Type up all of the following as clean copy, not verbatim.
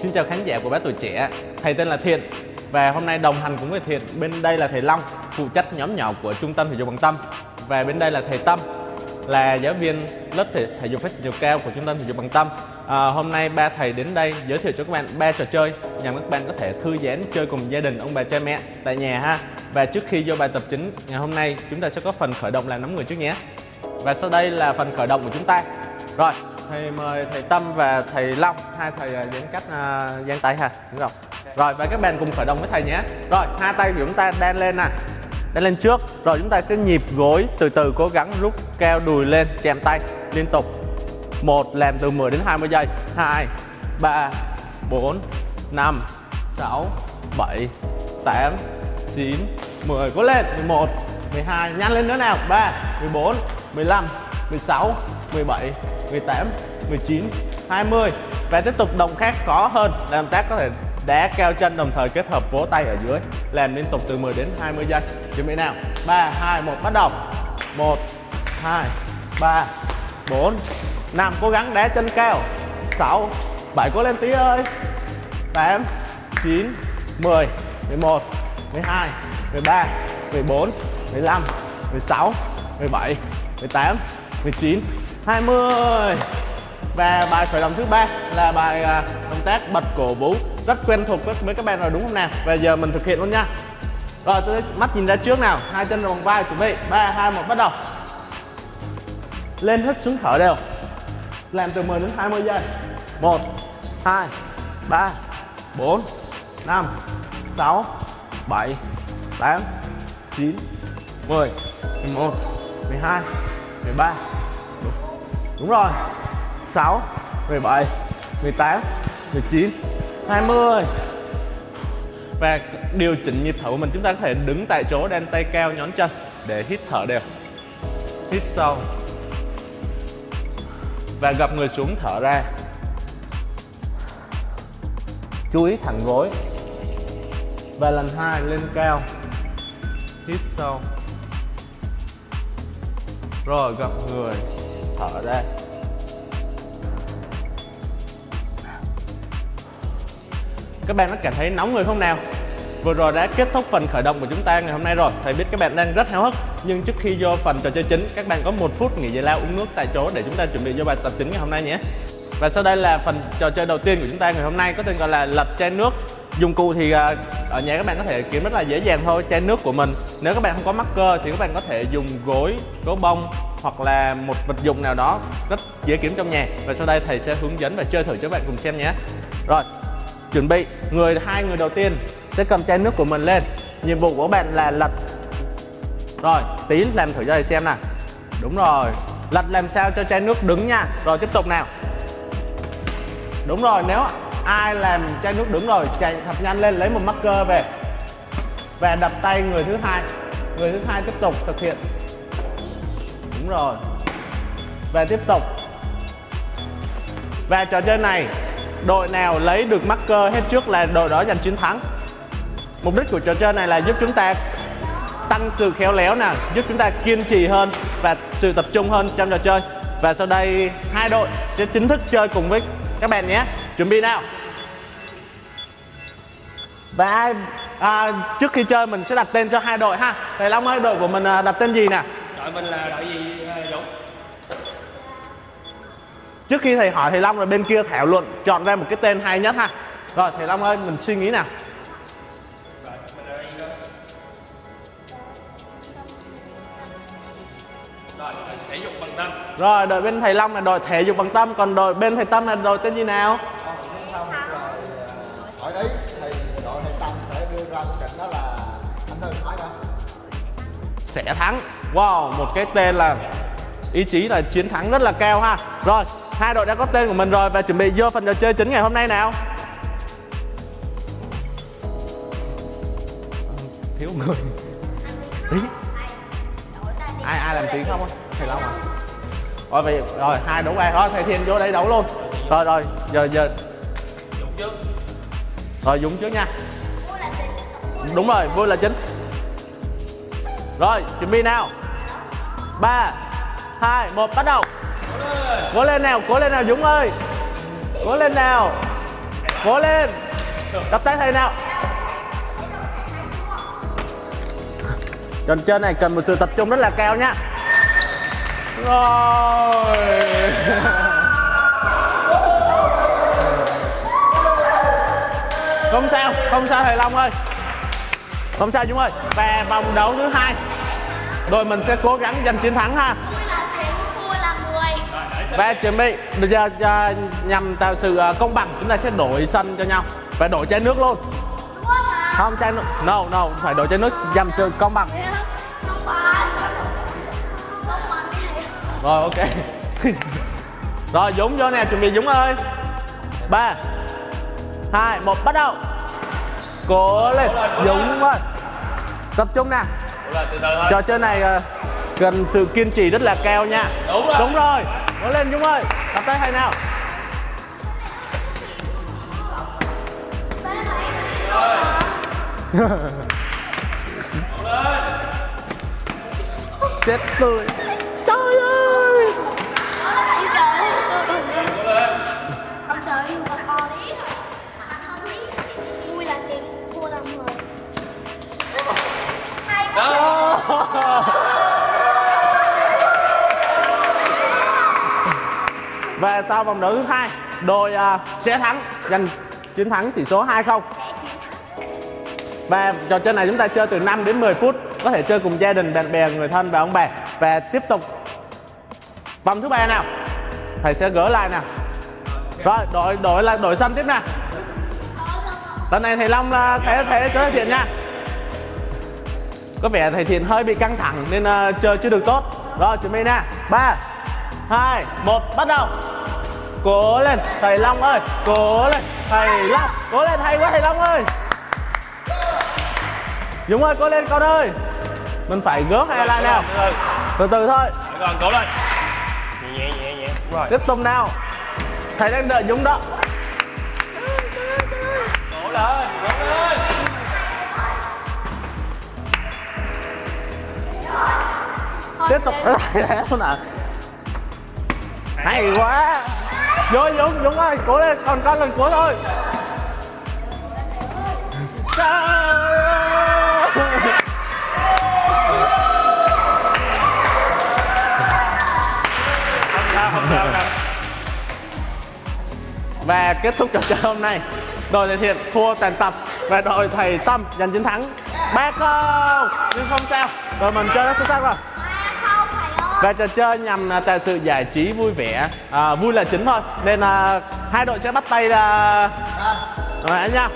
Xin chào khán giả của Bá Tuổi Trẻ. Thầy tên là Thiện và hôm nay đồng hành cùng với Thiện. Bên đây là thầy Long, phụ trách nhóm nhỏ của Trung tâm Thể dục Bằng Tâm. Và bên đây là thầy Tâm, là giáo viên lớp thể dục phát triển chiều cao của Trung tâm Thể dục Bằng Tâm. Hôm nay ba thầy đến đây giới thiệu cho các bạn 3 trò chơi nhằm các bạn có thể thư giãn chơi cùng gia đình, ông bà, cha mẹ tại nhà ha. Và trước khi vô bài tập chính ngày hôm nay, chúng ta sẽ có phần khởi động làm nóng người trước nhé. Và sau đây là phần khởi động của chúng ta. Rồi, thầy mời thầy Tâm và thầy Long, hai thầy giãn cách giang tay ha. Đúng rồi. Rồi, và các bạn cùng khởi động với thầy nhé. Rồi, hai tay của chúng ta đan lên nè. Đan lên trước. Rồi chúng ta sẽ nhịp gối từ từ, cố gắng rút cao đùi lên, chạm tay liên tục. 1, làm từ 10 đến 20 giây. 2, 3, 4, 5, 6, 7, 8, 9, 10. Cố lên. 11, 12, nhanh lên nữa nào. 13, 14, 15, 16, 17, 18, 19, 20. Và tiếp tục động tác khó hơn là động tác có thể đá cao chân đồng thời kết hợp vỗ tay ở dưới. Làm liên tục từ 10 đến 20 giây. Chuẩn bị nào. 3, 2, 1, bắt đầu. 1, 2, 3, 4, 5. Cố gắng đá chân cao. 6, 7. Cố lên tí ơi. 8, 9, 10, 11, 12, 13, 14, 15, 16, 17, 18, 19, 20. Và bài khởi động thứ 3 là bài động tác bật cổ vũ, rất quen thuộc với các bạn rồi đúng không nào? Bây giờ mình thực hiện luôn nha. Rồi, tôi mắt nhìn ra trước nào, hai chân vào vòng vai, chuẩn bị 3, 2, 1, bắt đầu. Lên hít xuống thở đều. Làm từ 10 đến 20 giây. 1, 2, 3, 4, 5, 6, 7, 8, 9, 10, 11, 12, 13. Đúng rồi. 6, 17, 18, 19, 20. Và điều chỉnh nhịp thở của mình, chúng ta có thể đứng tại chỗ, đan tay cao, nhón chân để hít thở đều. Hít sâu và gập người xuống, thở ra. Chú ý thẳng gối. Và lần 2 lên cao. Hít sâu. Rồi gập người, thở ra. Các bạn có cảm thấy nóng người không nào? Vừa rồi đã kết thúc phần khởi động của chúng ta ngày hôm nay rồi. Thầy biết các bạn đang rất háo hức. Nhưng trước khi vô phần trò chơi chính, các bạn có 1 phút nghỉ giải lao uống nước tại chỗ để chúng ta chuẩn bị vô bài tập chính ngày hôm nay nhé. Và sau đây là phần trò chơi đầu tiên của chúng ta ngày hôm nay, có tên gọi là lật chai nước. Dụng cụ thì ở nhà các bạn có thể kiếm rất là dễ dàng thôi, chai nước của mình. Nếu các bạn không có mắc cơ thì các bạn có thể dùng gối, gấu bông hoặc là một vật dụng nào đó rất dễ kiếm trong nhà. Và sau đây thầy sẽ hướng dẫn và chơi thử cho các bạn cùng xem nhé. Rồi, chuẩn bị. Hai người đầu tiên sẽ cầm chai nước của mình lên. Nhiệm vụ của bạn là lật. Rồi, tí làm thử cho thầy xem nào. Đúng rồi. Lật làm sao cho chai nước đứng nha. Rồi tiếp tục nào. Đúng rồi, nếu ai làm chai nước đứng rồi, chạy thật nhanh lên lấy một marker về và đập tay người thứ hai. Người thứ hai tiếp tục thực hiện. Đúng rồi. Và tiếp tục. Và trò chơi này, đội nào lấy được marker hết trước là đội đó giành chiến thắng. Mục đích của trò chơi này là giúp chúng ta tăng sự khéo léo nào, giúp chúng ta kiên trì hơn và sự tập trung hơn trong trò chơi. Và sau đây hai đội sẽ chính thức chơi cùng với các bạn nhé. Chuẩn bị nào. Và trước khi chơi mình sẽ đặt tên cho hai đội ha. Thầy Long ơi, đội của mình đặt tên gì nè? Đội mình là đội gì Dũng? Trước khi thầy hỏi thầy Long rồi bên kia thảo luận chọn ra một cái tên hay nhất ha. Rồi thầy Long ơi, mình suy nghĩ nào. Rồi, mình là đội gì đó? Rồi, thể dục Bằng Tâm. Rồi, đội bên thầy Long là đội thể dục Bằng Tâm, còn đội bên thầy Tâm là đội tên gì nào? Hỏi ý thì đội thầy Tâm sẽ đưa ra quyết định đó là anh Thư nói đó. Sẽ thắng. Wow, một cái tên là ý chí là chiến thắng rất là cao ha. Rồi, hai đội đã có tên của mình rồi và chuẩn bị vô phần trò chơi chính ngày hôm nay nào. Thiếu người. Tí. Ai làm tí không? Thầy Long à? Rồi vậy rồi, hai đấu ba. Rồi thầy Thiên vô đây đấu luôn. Rồi, giờ Dũng trước. Rồi Dũng trước nha. Đúng rồi, vui là chính. Rồi, chuẩn bị nào. 3, 2, 1, bắt đầu. Cố lên nào Dũng ơi. Cố lên nào. Cố lên. Đập tay thầy nào. Trò chơi này cần một sự tập trung rất là cao nhá. Rồi. Không sao thầy Long ơi. Không sao Dũng ơi. Và vòng đấu thứ 2 đội mình sẽ cố gắng giành chiến thắng ha. Tôi là chiến, tôi là người. Và chuẩn bị bây giờ nhằm tạo sự công bằng, chúng ta sẽ đổi sân cho nhau và đổi chai nước luôn. Không, chai nước no phải đổi chai nước nhằm sự công bằng. Rồi ok. Rồi Dũng vô nè, chuẩn bị Dũng ơi. 3 2 1 bắt đầu. Cố lên Dũng ơi. Tập trung nè. Trò chơi này cần sự kiên trì rất là cao nha. Đúng rồi. Cố lên Dũng ơi. Tập tay thầy nào. Chết tôi. Trời ơi. Không trời ơi, mà to lý rồi. Tôi là chiến, tôi là người. Hay quá. Và sau vòng đấu thứ 2, đội sẽ thắng, giành chiến thắng tỷ số 2-0. Và trò chơi này chúng ta chơi từ 5 đến 10 phút, có thể chơi cùng gia đình, bạn bè, người thân và ông bà. Và tiếp tục vòng thứ 3 nào. Thầy sẽ gỡ lại nào. Rồi đổi sân tiếp nè. Lần này thầy Long thể chơi Thiện nha. Có vẻ thầy Thiện hơi bị căng thẳng nên chơi chưa được tốt. Rồi chuẩn bị nè. 3 2 1 bắt đầu. Cố lên thầy Long ơi. Cố lên thầy Long. Cố lên hay quá thầy Long ơi. Dũng ơi cố lên con ơi. Mình phải gỡ hai lại nào. Từ từ thôi. Còn cố lên. Nhẹ. Rồi. Tiếp tục nào. Thầy đang đợi Dũng đó. Cố lên. Tiếp tục. Hay quá. Vô Dũng ơi cố lên, còn con lần cuối thôi. Không sao. Và kết thúc trò chơi hôm nay, đội thầy Thiện thua toàn tập và đội thầy Tâm giành chiến thắng 3-0. Nhưng không sao, đội mình chơi rất xuất sắc rồi. Và trò chơi nhằm tạo sự giải trí vui vẻ, vui là chính thôi. Nên hai đội sẽ bắt tay rồi anh nha.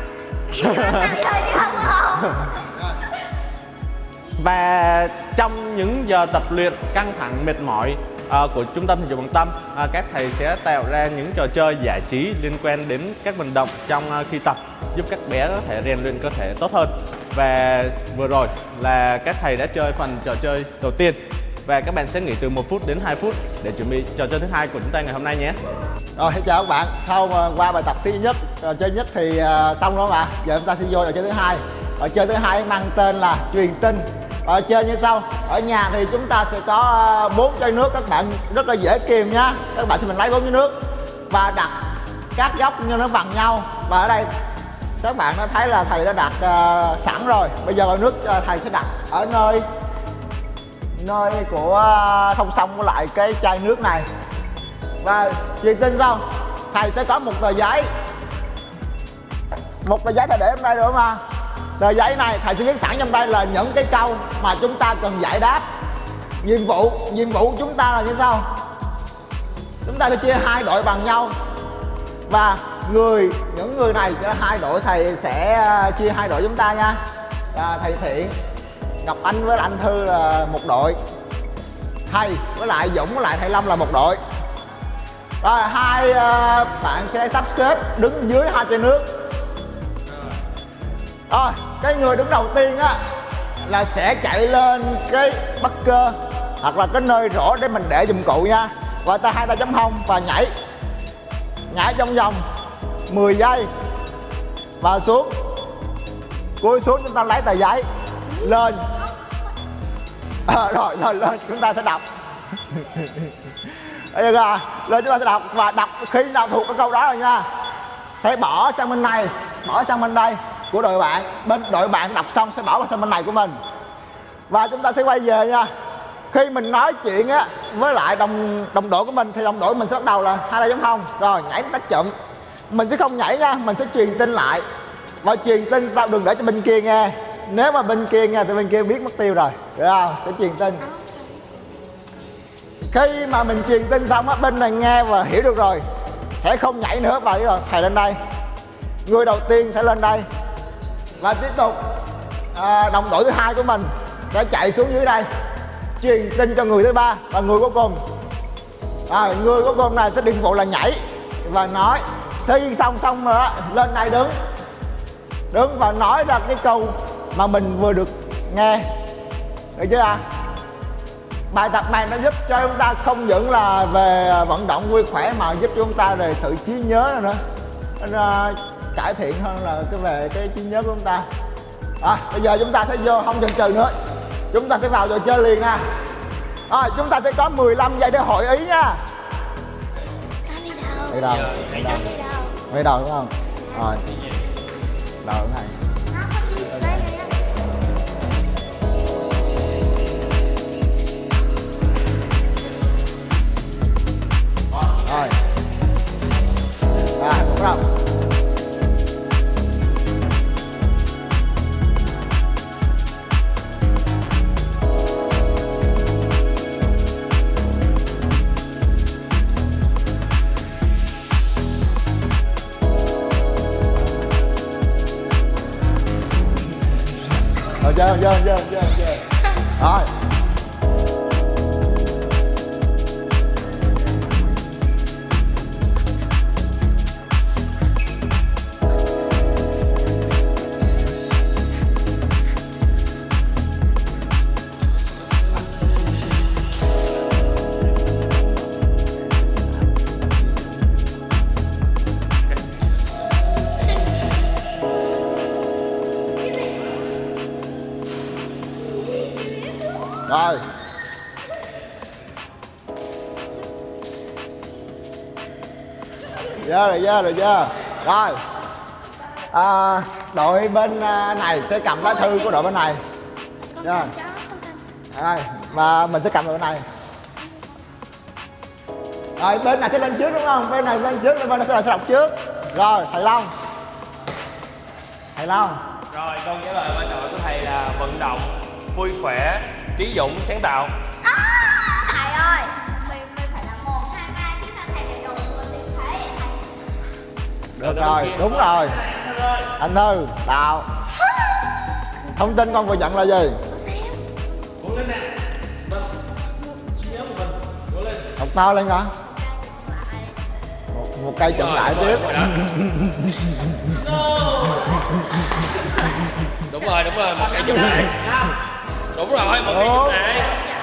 Và trong những giờ tập luyện căng thẳng mệt mỏi của trung tâm thể dục Bằng Tâm, các thầy sẽ tạo ra những trò chơi giải trí liên quan đến các vận động trong khi tập, giúp các bé có thể rèn luyện cơ thể tốt hơn. Và vừa rồi là các thầy đã chơi phần trò chơi đầu tiên và các bạn sẽ nghỉ từ 1 phút đến 2 phút để chuẩn bị trò chơi thứ 2 của chúng ta ngày hôm nay nhé. Rồi chào các bạn. Sau qua bài tập thứ nhất, trò chơi nhất thì xong rồi mà. Giờ chúng ta sẽ vô trò chơi thứ 2. Trò chơi thứ 2 mang tên là truyền tin. Chơi như sau. Ở nhà thì chúng ta sẽ có 4 chai nước, các bạn rất là dễ kìm nhá. Các bạn sẽ mình lấy 4 chai nước và đặt các góc như nó bằng nhau. Và ở đây các bạn đã thấy là thầy đã đặt sẵn rồi. Bây giờ nước thầy sẽ đặt ở nơi của song song với lại cái chai nước này. Và truyền tin xong thầy sẽ có một tờ giấy. Một tờ giấy thầy để ở đây rồi mà. Tờ giấy này thầy sẽ viết sẵn trong đây là những cái câu mà chúng ta cần giải đáp. Nhiệm vụ chúng ta là như sau. Chúng ta sẽ chia 2 đội bằng nhau. Và những người này cho 2 đội thầy sẽ chia 2 đội chúng ta nha. Và thầy Thiện, Ngọc Anh với anh Thư là một đội. Thầy với lại Dũng với lại thầy Long là một đội. Rồi 2 bạn sẽ sắp xếp đứng dưới 2 chai nước. Rồi cái người đứng đầu tiên á là sẽ chạy lên cái bunker hoặc là cái nơi rổ để mình để dụng cụ nha. Và hai tay chống hông và nhảy trong vòng 10 giây và xuống. Cúi xuống chúng ta lấy tờ giấy lên. Rồi lên chúng ta sẽ đọc. Bây giờ lên chúng ta sẽ đọc và đọc khi nào thuộc cái câu đó rồi nha. sẽ bỏ sang bên này, bỏ sang bên đây của đội bạn. Bên đội bạn đọc xong sẽ bỏ sang bên này của mình. Và chúng ta sẽ quay về nha. Khi mình nói chuyện á với lại đồng đội của mình thì đồng đội mình sẽ bắt đầu là 2 giống không. Rồi nhảy tách chụm. Mình sẽ không nhảy nha, mình sẽ truyền tin lại. Và truyền tin sao đừng để cho bên kia nghe. Nếu mà bên kia nghe thì bên kia biết mất tiêu rồi. Được không? Sẽ truyền tin. Khi mà mình truyền tin xong á, bên này nghe và hiểu được rồi sẽ không nhảy nữa. Và rồi thầy lên đây, người đầu tiên sẽ lên đây. Và tiếp tục đồng đội thứ hai của mình sẽ chạy xuống dưới đây truyền tin cho người thứ ba và người cuối cùng. Người cuối cùng này sẽ nhiệm vụ là nhảy và nói. Khi xong rồi đó, lên đây đứng và nói ra cái câu mà mình vừa được nghe. Được chưa ạ? Bài tập này nó giúp cho chúng ta không những là về vận động vui khỏe mà giúp cho chúng ta về sự trí nhớ nữa. Nó cải thiện hơn là về cái trí nhớ của chúng ta. Bây giờ chúng ta sẽ vô không chần chừ nữa. Chúng ta sẽ vào trò chơi liền nha. Chúng ta sẽ có 15 giây để hội ý nha. Đi đâu? Đi đâu đúng không? Rồi. Đầu này. Rồi. Đúng không? Rồi, chơi. Rồi. Rồi. Được chưa? Rồi. Đội bên này sẽ cầm lá thư của đội bên này. Rồi. Và mình sẽ cầm đội bên này. Rồi bên này sẽ lên trước đúng không? Bên này lên trước, bên này sẽ đọc trước. Rồi, thầy Long. Rồi, câu trả lời ban đội của thầy là vận động, vui khỏe, trí dũng, sáng tạo. Thầy ơi, mình phải là 1, 2, 3 chứ sao thầy lại đụng mình như thế vậy thầy? Được rồi, đúng rồi. Anh Thư, Đạo. Thông tin con vừa nhận là gì? Đọc to lên hả? Một cây chậm lại tiếp. Đúng rồi, một cây chậm lại. Đúng rồi, một cây chậm lại.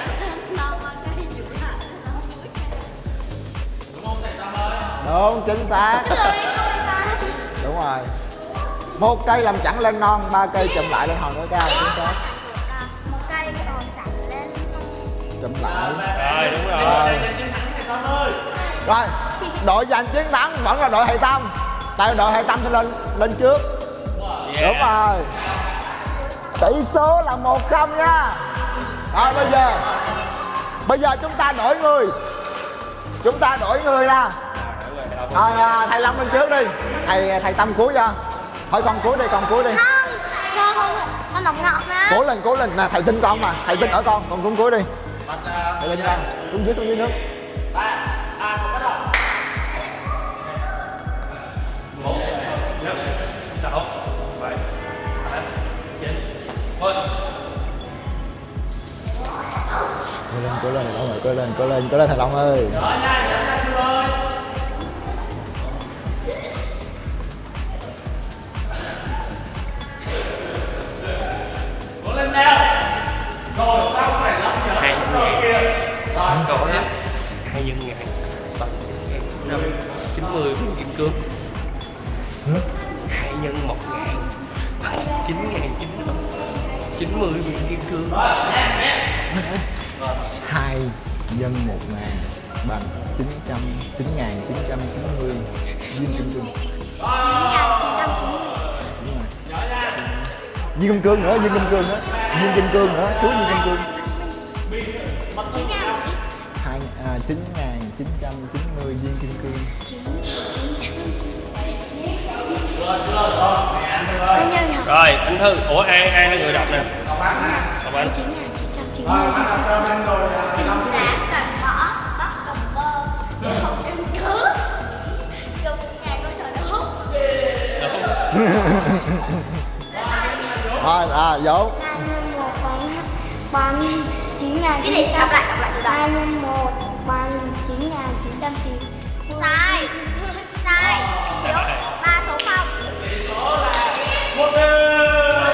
Đúng, chính xác. Đúng rồi. Một cây làm chẵn lên non, 3 cây chậm lại lên hòn nữa cao. Chính xác. Một cây còn chậm lên Chậm lại. Rồi, đúng rồi. Rồi, đội giành chiến thắng vẫn là đội thầy Tâm. Tại đội thầy Tâm sẽ lên trước. Đúng rồi. Tỷ số là 1-0 nha. Rồi bây giờ chúng ta đổi người. Chúng ta đổi người ra. Thầy Long lên trước đi. Thầy Tâm cuối cho. Thôi con cuối đi. không, con nóng ngọt đó. Cố lên. Nè thầy tin con mà. Thầy tin ở con cũng cuối đi. Thầy lên con. Xuống dưới nước. 3, 2, 1 bắt đầu. 1, 5, 6, 7, 8, 9, 10. Cố lên thầy Long ơi. Cố lên nào. Rồi sao thầy Long nhờ. 2 kia. Rồi hết. 2 nhân ngàn 5 90 viên kim cương. 2 nhân 1.000 bằng 9.990 viên kim cương. 2 nhân 1.000 bằng 9.990 viên kim cương. Viên kim cương nữa, viên kim cương nữa, viên kim cương nữa, chú viên kim cương. 9.990 viên kim cương. Rồi anh Thư, ủa ai là người đọc nè? Ngọc Anh. 9.990. Trứng đá cần mỡ, bắp cầm bơ, để học em cứ dùng 1.000 câu trả đúng. Rồi, Vũ. 3 nhân 1 bằng 9.900. Cái gì? Đọc lại từ đầu. 3 nhân 1 bằng 9.900 thì sai. Thiếu 3 số không. Số là 1 điểm.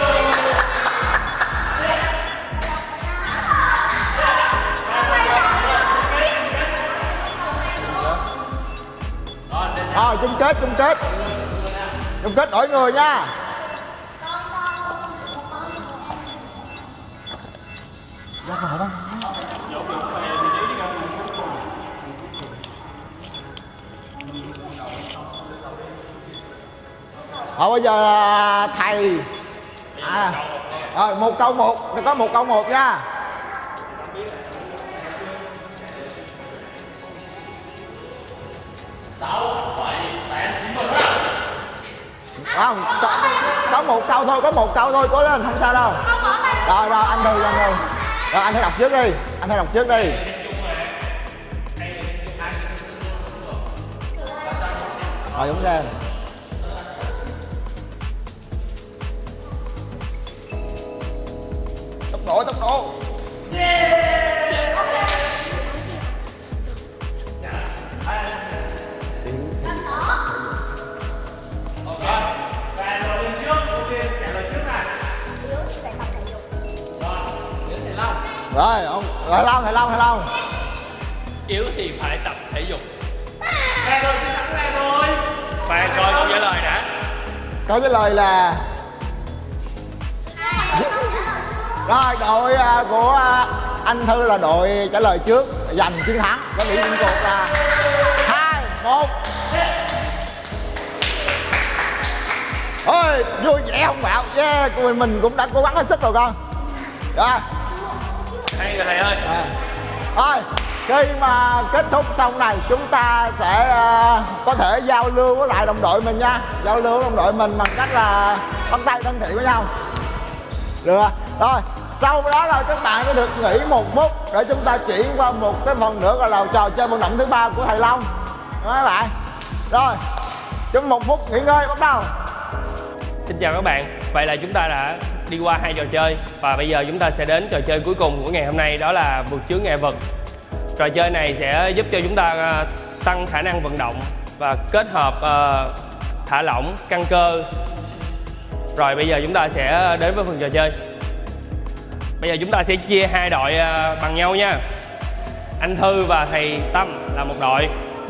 Chung kết đổi người nha. Bây giờ thầy một câu một, có một câu một nha. Không, có một câu thôi, cố lên, không sao đâu. Rồi anh Thư. Rồi anh Thư đọc trước đi. Rồi đúng xem. Tốc độ. Rồi, thầy Long. Yếu thì phải tập thể dục. Ra rồi, chiến thắng ra rồi. Khoan coi câu trả lời đã. Câu trả lời là rồi đội của anh Thư là đội trả lời trước, giành chiến thắng. Có điểm chung cuộc là 2-1. Ôi vui vẻ không Bảo? Yeah, mình cũng đã cố gắng hết sức rồi con. Rồi. Hay rồi thầy ơi. Thôi khi mà kết thúc xong này chúng ta sẽ có thể giao lưu với lại đồng đội mình nha. Giao lưu với đồng đội mình bằng cách là bắt tay thân thiện với nhau. Được rồi. Sau đó là các bạn sẽ được nghỉ 1 phút để chúng ta chuyển qua một cái phần nữa gọi là trò chơi vận động thứ 3 của thầy Long. Đó các bạn. Rồi. Chúng 1 phút nghỉ ngơi bắt đầu. Xin chào các bạn. Vậy là chúng ta đã đi qua 2 trò chơi và bây giờ chúng ta sẽ đến trò chơi cuối cùng của ngày hôm nay, đó là vượt chướng ngại vật. Trò chơi này sẽ giúp cho chúng ta tăng khả năng vận động và kết hợp thả lỏng, căng cơ. Rồi bây giờ chúng ta sẽ đến với phần trò chơi. Bây giờ chúng ta sẽ chia 2 đội bằng nhau nha. Anh Thư và thầy Tâm là một đội.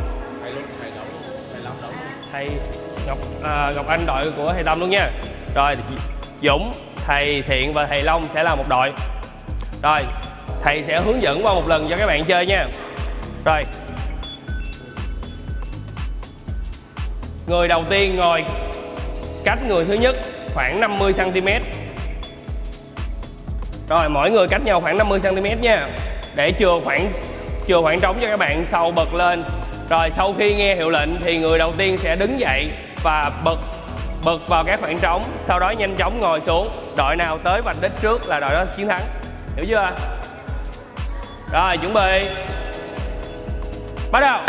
Thầy Ngọc Anh đội của thầy Tâm luôn nha. Rồi Dũng, thầy Thiện và thầy Long sẽ là một đội. Rồi thầy sẽ hướng dẫn qua một lần cho các bạn chơi nha. Rồi người đầu tiên ngồi cách người thứ nhất khoảng 50 cm. Rồi mỗi người cách nhau khoảng 50 cm nha, để chừa khoảng trống cho các bạn sau bật lên. Rồi sau khi nghe hiệu lệnh thì người đầu tiên sẽ đứng dậy và bật vào các khoảng trống, sau đó nhanh chóng ngồi xuống. Đội nào tới vạch đích trước là đội đó chiến thắng. Hiểu chưa? Rồi chuẩn bị. Bắt đầu.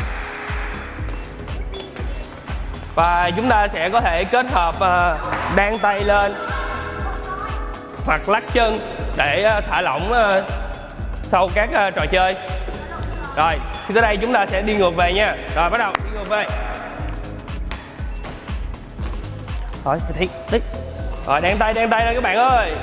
Và chúng ta sẽ có thể kết hợp đan tay lên hoặc lắc chân để thả lỏng sau các trò chơi. Rồi khi tới đây chúng ta sẽ đi ngược về nha. Rồi bắt đầu đi ngược về. Rồi tiếp. Rồi đan tay lên các bạn ơi.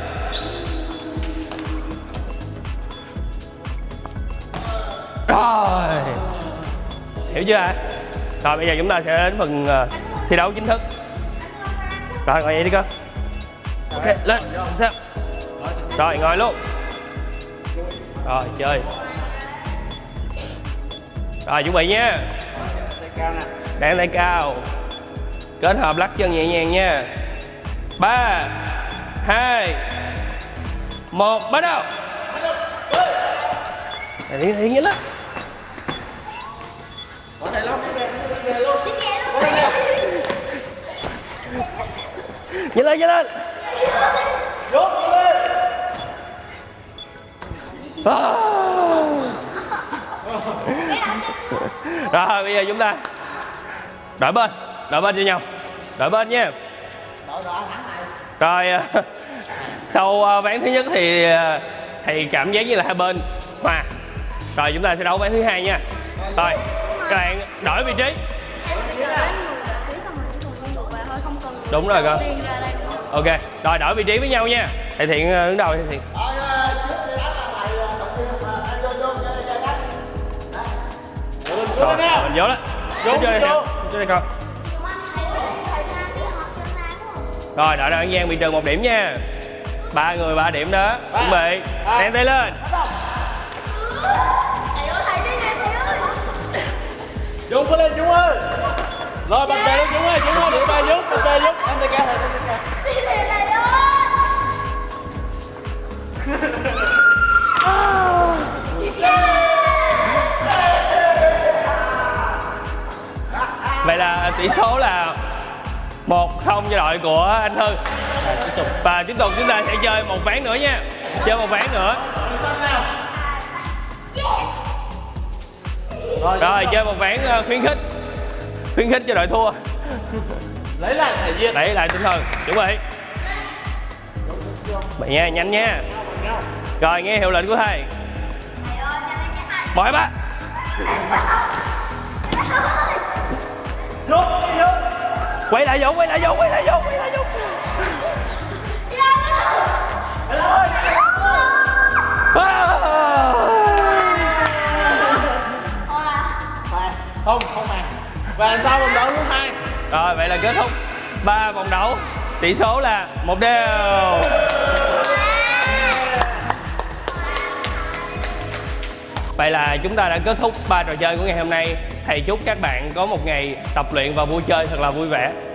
Rồi hiểu chưa ạ? Rồi bây giờ chúng ta sẽ đến phần thi đấu chính thức. Rồi ngồi dậy đi con. Ok lên sao? Rồi ngồi luôn. Rồi chơi. Rồi chuẩn bị nha. Đan tay cao. Kết hợp lắc chân nhẹ nhàng nha. 3, 2, 1, bắt đầu. Thiện Thiện lắm. Có thể Long đi về luôn. Nhanh lên, nhanh lên. Rút lên. Rồi bây giờ chúng ta đổi bên cho nhau, đổi bên nha. Rồi sau ván thứ nhất thì cảm giác như là hai bên hòa. Rồi chúng ta sẽ đấu ván thứ hai nha. Rồi các bạn đổi vị trí. Đúng rồi con. Ok, rồi đổi vị trí với nhau nha. Thầy Thiện đứng đầu. Thầy Thiện. Rồi, mình vô đó. Vô đây con. Rồi, đợi An Giang bị trừ 1 điểm nha. 3 người 3 điểm đó. Chuẩn bị. Đèn tay lên. Dũng có lên Dũng ơi. Rồi bật tay luôn Dũng ơi, Dũng ơi, bật tay giúp. Anh tay ca thầy, anh tay ca. Vậy là tỷ số là 1-0 cho đội của anh Thư. Và tiếp tục chúng ta sẽ chơi một ván nữa nha. Chơi một ván nữa. Rồi chơi một ván khuyến khích cho đội thua. Lấy lại thể diện. Lấy lại tinh thần. Chuẩn bị. Vậy nha, nhanh nha. Rồi nghe hiệu lệnh của thầy. 1, 2, 3. Quay lại Dũng. Không mà. Và sau vòng đấu thứ 2. Rồi vậy là kết thúc 3 vòng đấu. Tỷ số là 1-1. Vậy là chúng ta đã kết thúc 3 trò chơi của ngày hôm nay. Thầy chúc các bạn có một ngày tập luyện và vui chơi thật là vui vẻ.